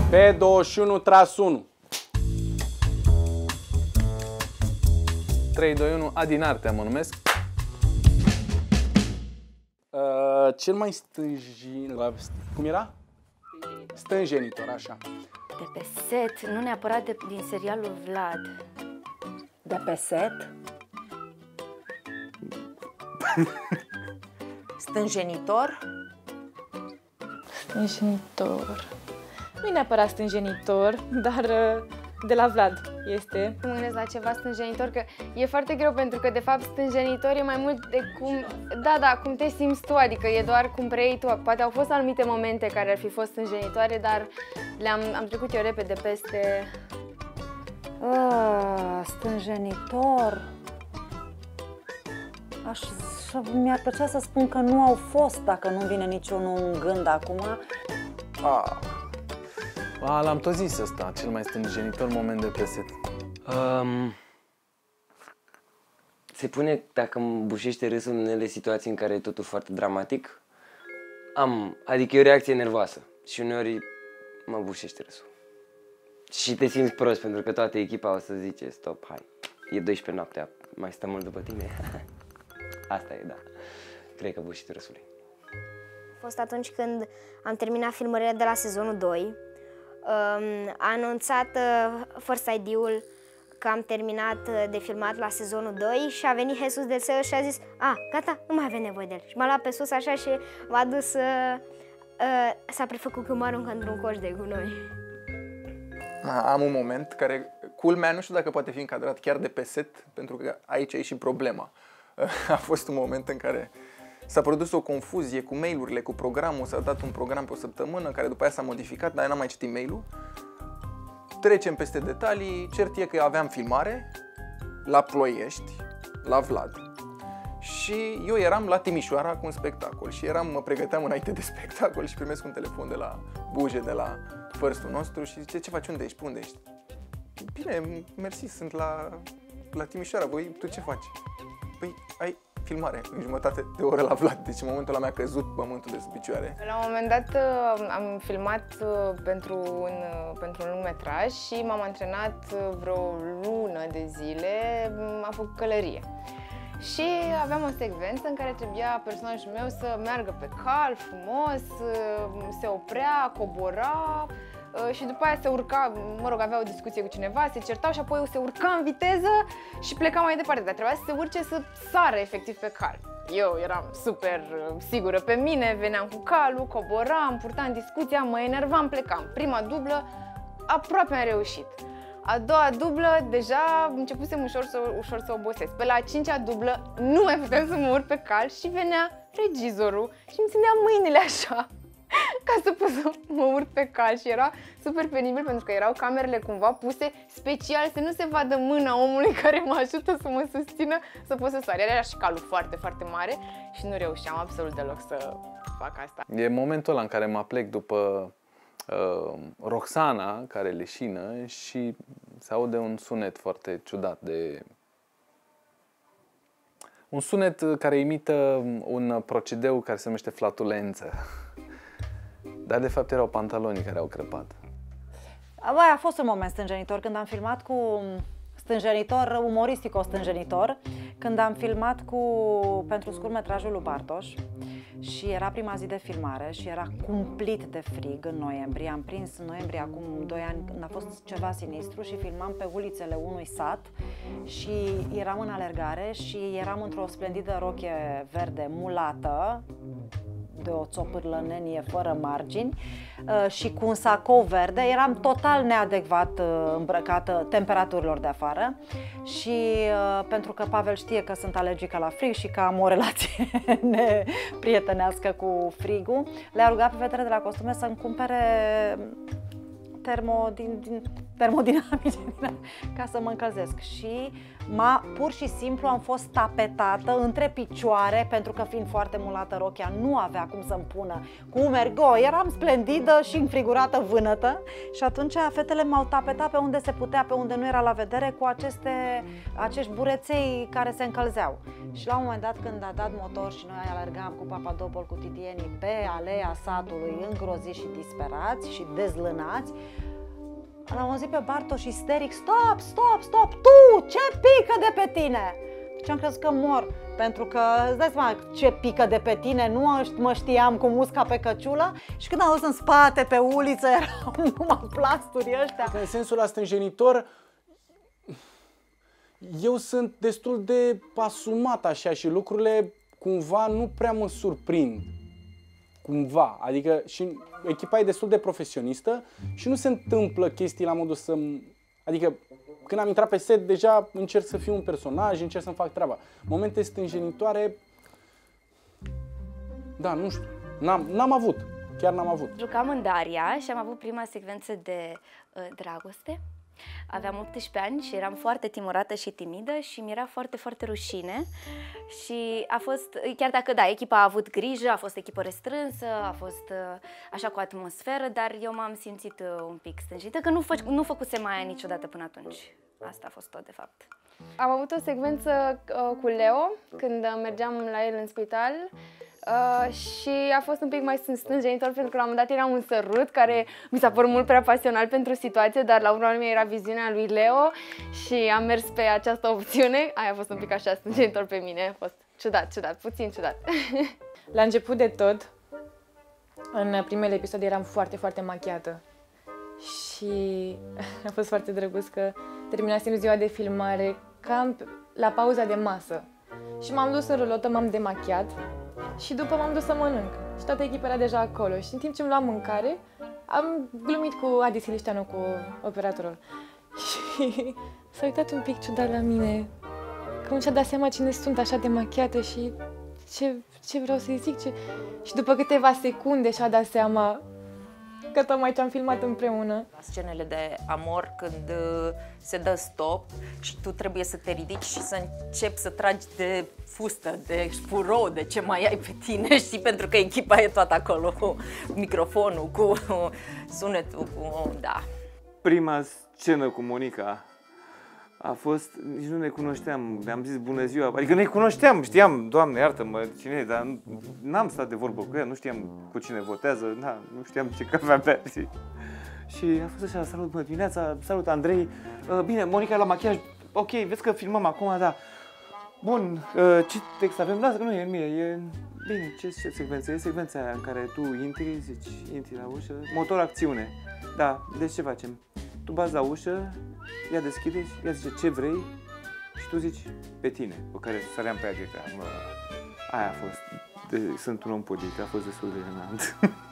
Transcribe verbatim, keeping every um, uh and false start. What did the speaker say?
Pe douăzeci și unu, tras unu. trei, doi, unu, Adi Nartea mă numesc. Uh, cel mai stânjenitor, cum era? Stânjenitor, așa. De pe set, nu neapărat de, din serialul Vlad. De pe set? Stânjenitor? Stânjenitor. Nu e neapărat stânjenitor, dar de la Vlad este. Mă gândesc la ceva stânjenitor, că e foarte greu pentru că de fapt stânjenitor e mai mult de cum, da, da, cum te simți tu, adică e doar cum preiei tu. Poate au fost anumite momente care ar fi fost stânjenitoare, dar le-am am trecut eu repede peste. Ah, stânjenitor. Aș, mi-ar plăcea să spun că nu au fost, dacă nu vine niciunul în gând acum. Ah. A, l-am tot zis ăsta, cel mai stângenitor moment de pe set. Um, se pune dacă îmi bușește râsul în unele situații în care e totul foarte dramatic. Am, adică e o reacție nervoasă și uneori mă bușește râsul. Și te simți prost pentru că toată echipa o să zice stop, hai, e douăsprezece noaptea, mai stăm mult după tine. Asta e, da. Cred că bușește râsului. A fost atunci când am terminat filmările de la sezonul doi. A anunțat First I D-ul că am terminat de filmat la sezonul doi și a venit Jesus del Seu și a zis: a, gata, nu mai avem nevoie de el. Și m-a luat pe sus așa și m-a dus, s-a prefăcut că mă aruncă într-un coș de gunoi. Am un moment care, culmea, nu știu dacă poate fi încadrat chiar de pe set, pentru că aici e și problema. A fost un moment în care s-a produs o confuzie cu mail-urile, cu programul, s-a dat un program pe o săptămână, care după aia s-a modificat, dar eu n-am mai citit mail-ul. Trecem peste detalii, cert e că aveam filmare la Ploiești, la Vlad. Și eu eram la Timișoara cu un spectacol și eram, mă pregăteam înainte de spectacol și primesc un telefon de la Buje, de la First-ul nostru și zice: ce faci, unde ești, pe unde ești? Bine, mersi, sunt la, la Timișoara, voi, tu ce faci? Păi, ai filmare în jumătate de oră la Vlad, deci în momentul ăla mi-a căzut pământul de sub picioare. La un moment dat am filmat pentru un, pentru un lungmetraj și m-am antrenat vreo lună de zile, am făcut călărie. Și aveam o secvență în care trebuia personajul meu să meargă pe cal, frumos, se oprea, cobora și după aia se urca, mă rog, avea o discuție cu cineva, se certau și apoi se urca în viteză și pleca mai departe, dar trebuia să se urce să sară efectiv pe cal. Eu eram super sigură pe mine, veneam cu calul, coboram, purtam discuția, mă enervam, plecam. Prima dublă, aproape am reușit. A doua dublă, deja începusem ușor să, ușor să obosesc. Pe la a cincea dublă, nu mai puteam să mă urc pe cal și venea regizorul și îmi ținea mâinile așa ca să pot să mă urc pe cal și era super penibil pentru că erau camerele cumva puse special să nu se vadă mâna omului care mă ajută să mă susțină să pot să sar. Era și calul foarte, foarte mare și nu reușeam absolut deloc să fac asta. E momentul ăla în care mă plec după uh, Roxana, care leșină, și se aude un sunet foarte ciudat de... Un sunet care imită un procedeu care se numește flatulență. Dar de fapt erau pantalonii care au crăpat. Băi, a fost un moment stânjenitor când am filmat cu stânjenitor, umoristico-stânjenitor, când am filmat cu, pentru scurtmetrajul lui Bartoș și era prima zi de filmare și era cumplit de frig în noiembrie. Am prins în noiembrie acum doi ani când a fost ceva sinistru și filmam pe ulițele unui sat și eram în alergare și eram într-o splendidă rochie verde mulată, de o țopârlănenie fără margini și cu un sacou verde. Eram total neadecvat îmbrăcată temperaturilor de afară și pentru că Pavel știe că sunt alergică la frig și că am o relație neprietenească cu frigul, le-a rugat pe fetele de la costume să-mi cumpere termo, din, din, termodinamice ca să mă încălzesc și Ma, pur și simplu am fost tapetată între picioare, pentru că fiind foarte mulată rochia nu avea cum să-mi pună cu umeri go, eram splendidă și înfrigurată vânătă și atunci fetele m-au tapetat pe unde se putea, pe unde nu era la vedere, cu aceste, acești bureței care se încălzeau. Și la un moment dat, când a dat motor și noi alergam cu Papadopol, cu titienii pe alea satului, îngroziți și disperați și dezlânați, l-am auzit pe Bartoș isteric: stop, stop, stop, tu, ce pică de pe tine? Deci am crezut că mor, pentru că, îți dai seama, ce pică de pe tine, nu mă știam cu musca pe căciulă. Și când am auzit în spate, pe uliță, erau numai plasturi ăștia. În sensul la stânjenitor, eu sunt destul de asumat așa și lucrurile cumva nu prea mă surprind. Cumva, adică și echipa e destul de profesionistă și nu se întâmplă chestii la modul să... Adică când am intrat pe set, deja încerc să fiu un personaj, încerc să-mi fac treaba. Momente stânjenitoare, da, nu știu, n-am avut, chiar n-am avut. Jucam în Daria și am avut prima secvență de uh, dragoste. Aveam optsprezece ani și eram foarte timorată și timidă și mi-era foarte, foarte rușine. Și a fost, chiar dacă da, echipa a avut grijă, a fost echipă restrânsă, a fost așa cu atmosferă, dar eu m-am simțit un pic stânjită, că nu, fă, nu făcusem aia niciodată până atunci. Asta a fost tot, de fapt. Am avut o secvență uh, cu Leo, când mergeam la el în spital. Uh, și a fost un pic mai stânjenitor pentru că la un moment dat era un sărut care mi s-a părut mult prea pasional pentru situație, dar la urma urmei era viziunea lui Leo și am mers pe această opțiune. Aia a fost un pic așa stânjenitor pe mine, a fost ciudat, ciudat, puțin ciudat. La început de tot, în primele episoade eram foarte, foarte machiată și a fost foarte drăguț că terminasem ziua de filmare cam la pauza de masă și m-am dus în rulotă, m-am demachiat și după m-am dus să mănânc și toată echipa era deja acolo și în timp ce îmi luam mâncare am glumit cu Adi Silișteanu, cu operatorul, și s-a uitat un pic ciudat la mine, că nu și-a dat seama cine sunt așa demachiată și ce, ce vreau să-i zic, ce... și după câteva secunde și-a dat seama că tocmai ce am filmat împreună. Scenele de amor, când uh, se dă stop și tu trebuie să te ridici și să începi să tragi de fustă, de șpurou, de ce mai ai pe tine, știi, pentru că echipa e toată acolo, cu microfonul, cu sunetul, cu... da. Prima scenă cu Monica a fost, nici nu ne cunoșteam, mi-am zis bună ziua, adică ne cunoșteam, știam, Doamne iartă-mă, cine e, dar n-am stat de vorbă cu ea, nu știam cu cine votează, na, nu știam ce cafea bea. Și a fost așa: salut, bună dimineața, salut Andrei, bine, Monica la machiaj, ok, vezi că filmăm acum, da, bun, ce text avem? Lasă că nu e mie, e bine, ce, ce secvență? E secvența aia în care tu intri, zici, intri la ușă, motor acțiune, da, deci ce facem? Tu bazi la ușă, ea deschide și ea zice ce vrei și tu zici pe tine, pe care săream pe ea. Aia a fost, de, sunt un om pudic, a fost destul de jenant.